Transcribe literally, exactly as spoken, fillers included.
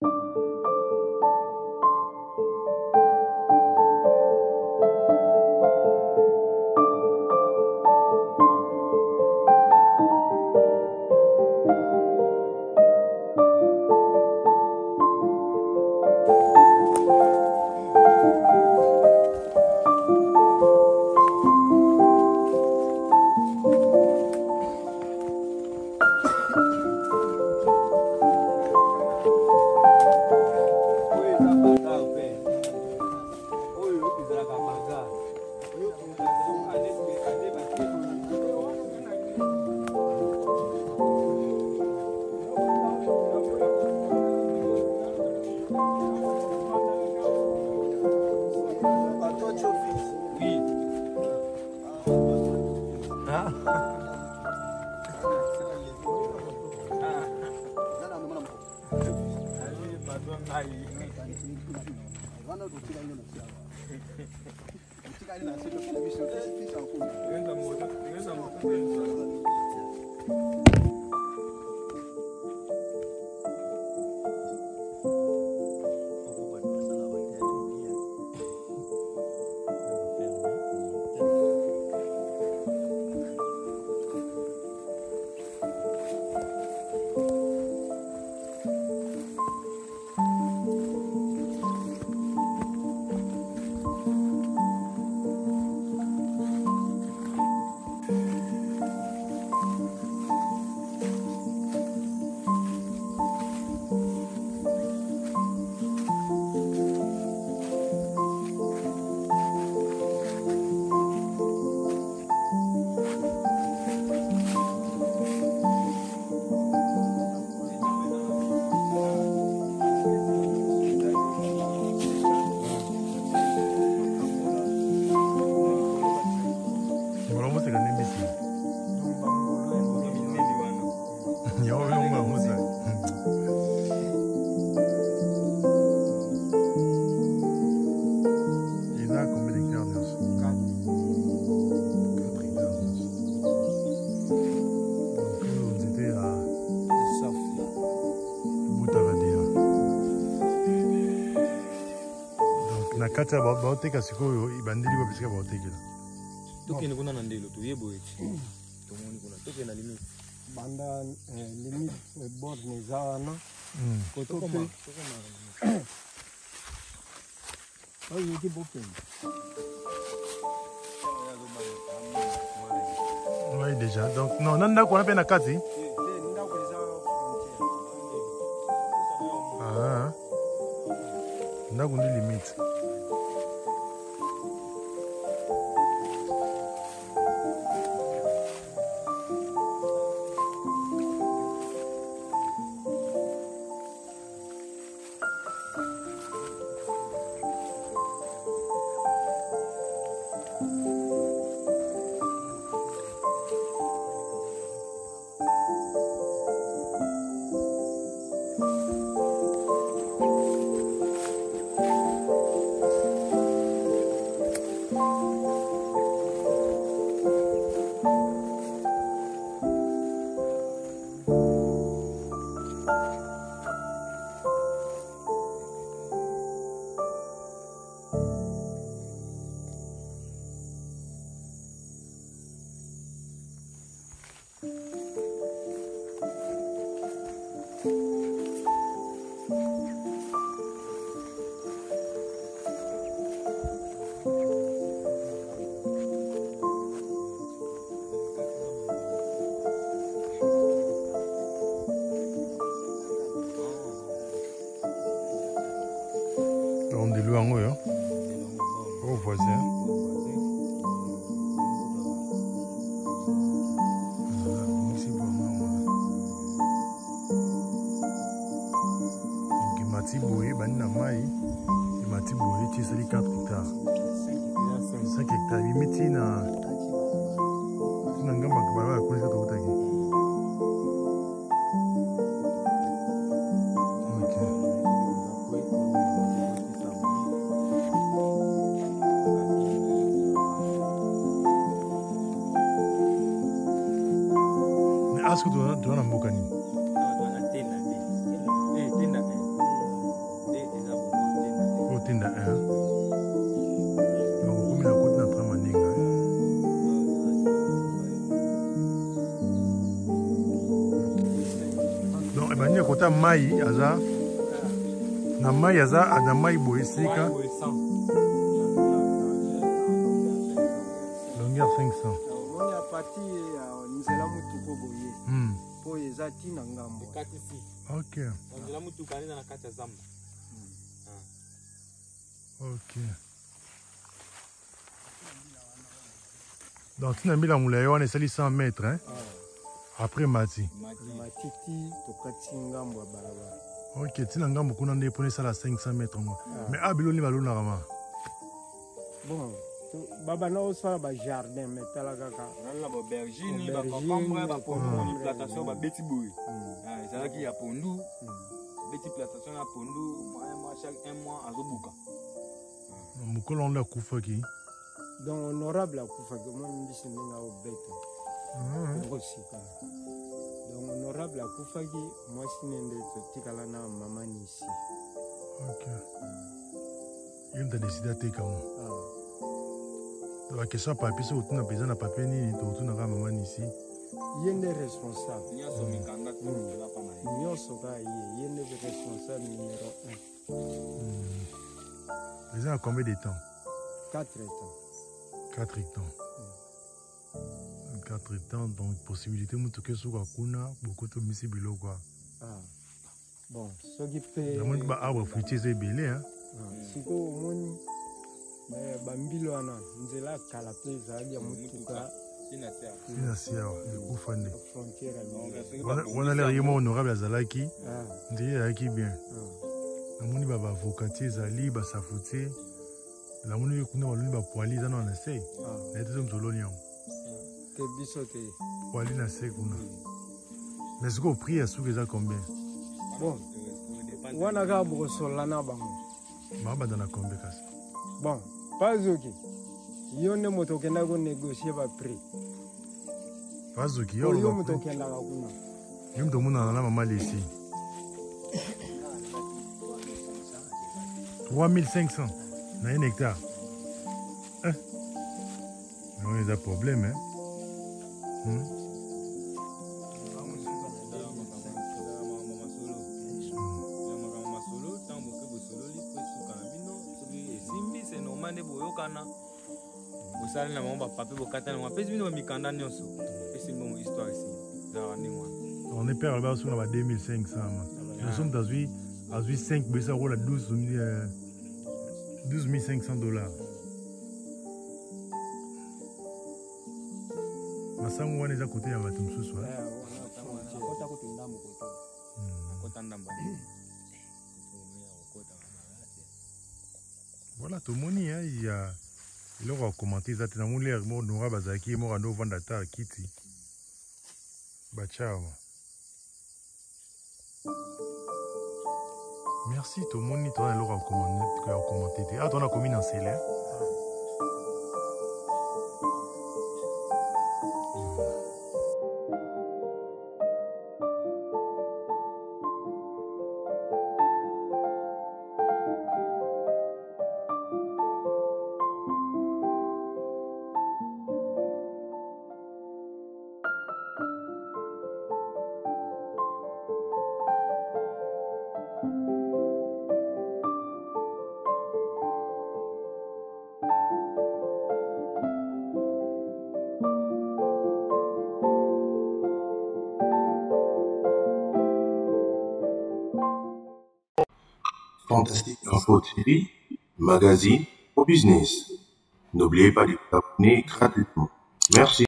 Kata baoteka sikoyo ibandili kwa pisika baotekela. Toke ni kuna nandelo tu yebo eti. Tomoni kuna toke na limite. Banda limite bord ni zaana. Ko toko ma toko ma. Ai yeki bopen. Oui déjà. Donc non nanda ko na pe na kati. Ah. Ndako ndi limite. On dit loin, oui. Au voisin. Matiboué, Banina Mai, Matiboué, tu sais les quatre hectares. cinq hectares, limite, il y a un gamin qui va connaître tout ça. Est-ce que tu as un bocani? ya kota mai aza na mai aza na mai boye sika longueur cinq cents. On a parti nzela mutu po boye. Hmm. Po ezati na ngambo. OK. nzela mutu kanisa na kati ya zamba. OK. Donc tu n'as mis la moulée on est sali cent mètres hein. Après mati. Matiti to kati ngambo ya barabara. OK, tina ngambo kuna nde pone sala cinq cents mètres ngo. Mais abilo ni balona kama. Bon, baba na osala ba jardin metala kaka. Na ba bergine ba concombre ba pondu plantation ba beti boy. Ah, ça qui a pondu. Beti plantation na pondu, moi chaque un mois azobuka. Mukolo on la kufa ki. Donc honorable akufa que moi mbisi ninga obeto. Ngosika. Donc honorable akufa ki moi sinende totikala na mama nisi. OK. Il m'a décidé à te comment. La question papier c'est autour na besoin na papier ni autour na maman ici. Yende responsable. Nyoso mikanga la pana. Nyoso ka yende responsable numéro un. Les gens à combien de temps? quatre temps. quatre temps. quatre temps, donc possibilité de que ce soit kuna, beaucoup de misibilo quoi. Ah. Bon, ce qui fait. La moindre arbre fruitier c'est belé hein. Si ko moni mais bambilo ana nzela kala pe zali ya mutuka sina sia. Sina sia ku fande. Frontière on on a l'air yemo honorable azalaki. Ah. Ndiye yaki bien. La moni baba avocatier zali ba safutie. La moni kuna waluni ba poali za na sei. Ah. Na tezo mzoloni yao. Te bisote. Poali na sei kuna. Mais ce qu'on prie à sous les combien? Bon. Wana ka bosola na bango. Maba dans la combien kasi? Bon, pas ok. Yone moto kenda ko négocier ba prix. Pas ok. Yo yo moto kenda ka kuna. Yo moto muna na mama ici. trois mille cinq cents na un hectare. Hein? Non, il y a des problèmes hein. Hmm? Osali na mamba papier bokata na pesi bino mikanda nyonso. Pesi bon histoire ici. Dans ndingwa. On est père là-bas sur la deux mille cinq cents. Nous sommes dans huit à huit cinq mais ça roule à douze mille cinq cents dollars. Masango wana za côté ya watu msusu. Kota ko tindamo koto. Kota ndamba. Voilà tout le monde hein, il y a il aura commenté ça dans mon l'air mon Nora Bazaki mo rando vendre ta kiti. Ba ciao. Merci tout le monde toi l'aura commenté tu as commenté. Ah toi on a commis dans celle. Fantastique Info T V, magazine au business. N'oubliez pas de vous abonner gratuitement. Merci.